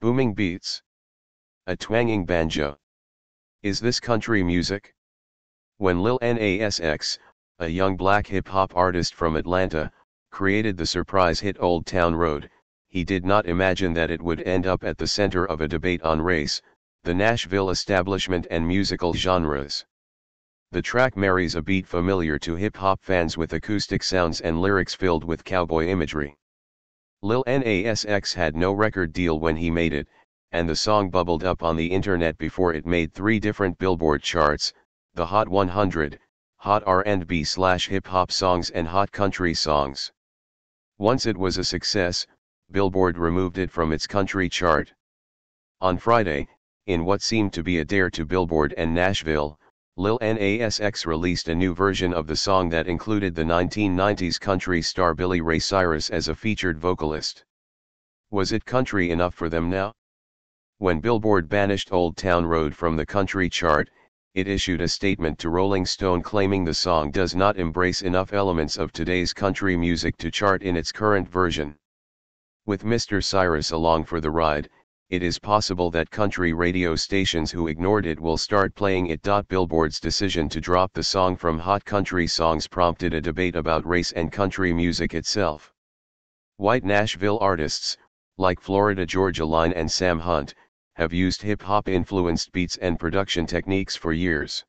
Booming beats. A twanging banjo. Is this country music? When Lil Nas X, a young black hip-hop artist from Atlanta, created the surprise hit Old Town Road, he did not imagine that it would end up at the center of a debate on race, the Nashville establishment and musical genres. The track marries a beat familiar to hip-hop fans with acoustic sounds and lyrics filled with cowboy imagery. Lil Nas X had no record deal when he made it, and the song bubbled up on the internet before it made 3 different Billboard charts, the Hot 100, Hot R&B/Hip-Hop Songs and Hot Country Songs. Once it was a success, Billboard removed it from its country chart. On Friday, in what seemed to be a dare to Billboard and Nashville, Lil Nas X released a new version of the song that included the 1990s country star Billy Ray Cyrus as a featured vocalist. Was it country enough for them now? When Billboard banished Old Town Road from the country chart, it issued a statement to Rolling Stone claiming the song does not embrace enough elements of today's country music to chart in its current version. With Mr. Cyrus along for the ride, it is possible that country radio stations who ignored it will start playing it. Billboard's decision to drop the song from Hot Country Songs prompted a debate about race and country music itself. White Nashville artists, like Florida Georgia Line and Sam Hunt, have used hip-hop influenced beats and production techniques for years.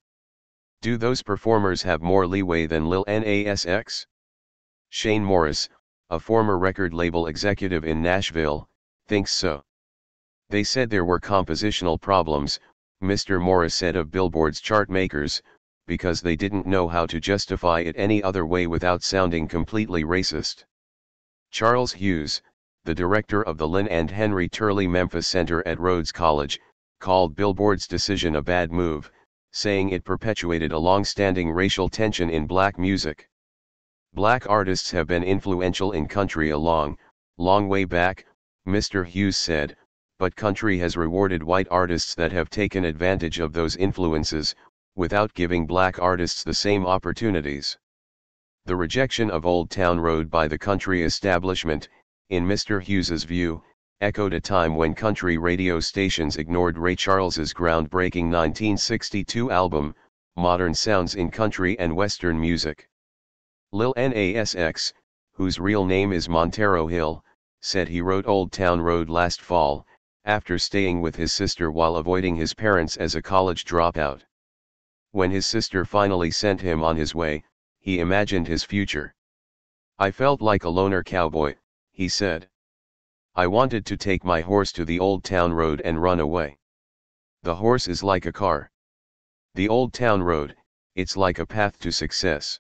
Do those performers have more leeway than Lil Nas X? Shane Morris, a former record label executive in Nashville, thinks so. They said there were compositional problems, Mr. Morris said of Billboard's chart makers, because they didn't know how to justify it any other way without sounding completely racist. Charles Hughes, the director of the Lynn and Henry Turley Memphis Center at Rhodes College, called Billboard's decision a bad move, saying it perpetuated a long-standing racial tension in black music. Black artists have been influential in country a long way back, Mr. Hughes said, but country has rewarded white artists that have taken advantage of those influences, without giving black artists the same opportunities. The rejection of Old Town Road by the country establishment, in Mr. Hughes's view, echoed a time when country radio stations ignored Ray Charles's groundbreaking 1962 album, Modern Sounds in Country and Western Music. Lil Nas X, whose real name is Montero Hill, said he wrote Old Town Road last fall, after staying with his sister while avoiding his parents as a college dropout. When his sister finally sent him on his way, he imagined his future. I felt like a loner cowboy, he said. I wanted to take my horse to the Old Town Road and run away. The horse is like a car. The Old Town Road, it's like a path to success.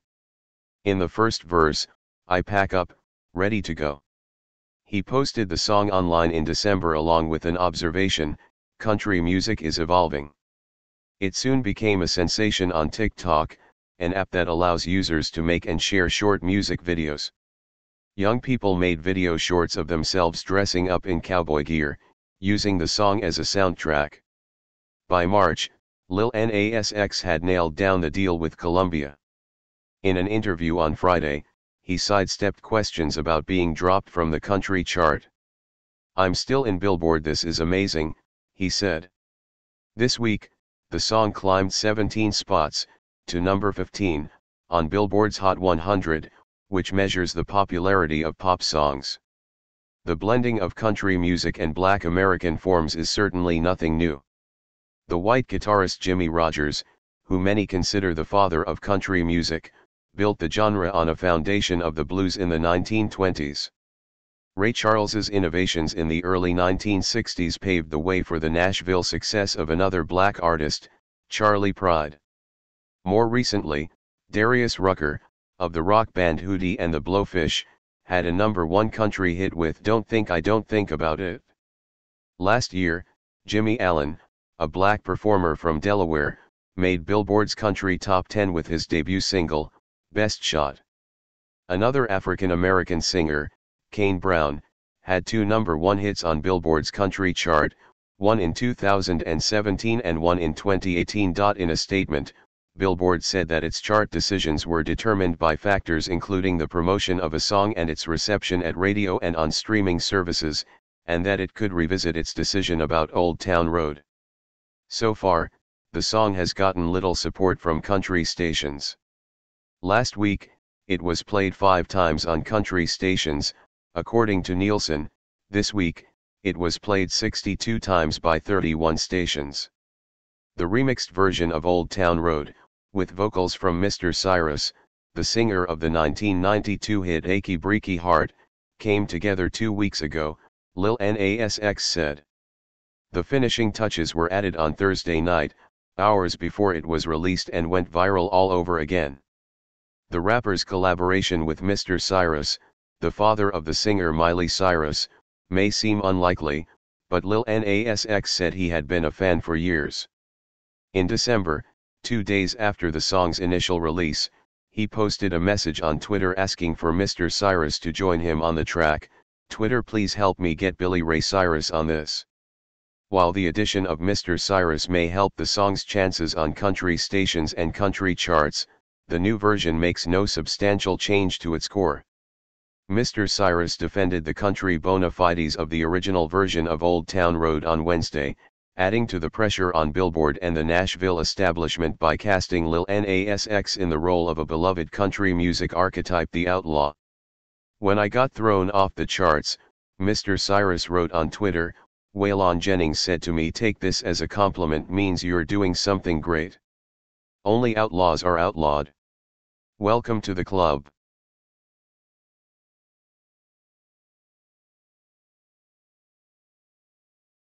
In the first verse, I pack up, ready to go. He posted the song online in December along with an observation, country music is evolving. It soon became a sensation on TikTok, an app that allows users to make and share short music videos. Young people made video shorts of themselves dressing up in cowboy gear, using the song as a soundtrack. By March, Lil Nas X had nailed down the deal with Columbia. In an interview on Friday, he sidestepped questions about being dropped from the country chart. I'm still in Billboard, this is amazing, he said. This week, the song climbed 17 spots, to number 15, on Billboard's Hot 100, which measures the popularity of pop songs. The blending of country music and Black American forms is certainly nothing new. The white guitarist Jimmie Rodgers, who many consider the father of country music, built the genre on a foundation of the blues in the 1920s. Ray Charles's innovations in the early 1960s paved the way for the Nashville success of another black artist, Charley Pride. More recently, Darius Rucker, of the rock band Hootie and the Blowfish, had a #1 country hit with Don't Think I Don't Think About It. Last year, Jimmy Allen, a black performer from Delaware, made Billboard's country top 10 with his debut single, Best Shot. Another African-American singer, Kane Brown, had 2 #1 hits on Billboard's country chart, one in 2017 and one in 2018. In a statement, Billboard said that its chart decisions were determined by factors including the promotion of a song and its reception at radio and on streaming services, and that it could revisit its decision about Old Town Road. So far, the song has gotten little support from country stations. Last week, it was played 5 times on country stations, according to Nielsen. This week, it was played 62 times by 31 stations. The remixed version of Old Town Road, with vocals from Mr. Cyrus, the singer of the 1992 hit Achy Breaky Heart, came together 2 weeks ago, Lil Nas X said. The finishing touches were added on Thursday night, hours before it was released, and went viral all over again. The rapper's collaboration with Mr. Cyrus, the father of the singer Miley Cyrus, may seem unlikely, but Lil Nas X said he had been a fan for years. In December, 2 days after the song's initial release, he posted a message on Twitter asking for Mr. Cyrus to join him on the track. Twitter, please help me get Billy Ray Cyrus on this. While the addition of Mr. Cyrus may help the song's chances on country stations and country charts, the new version makes no substantial change to its core. Mr. Cyrus defended the country bona fides of the original version of Old Town Road on Wednesday, adding to the pressure on Billboard and the Nashville establishment by casting Lil Nas X in the role of a beloved country music archetype, the outlaw. When I got thrown off the charts, Mr. Cyrus wrote on Twitter, Waylon Jennings said to me, take this as a compliment, means you're doing something great. Only outlaws are outlawed. Welcome to the club.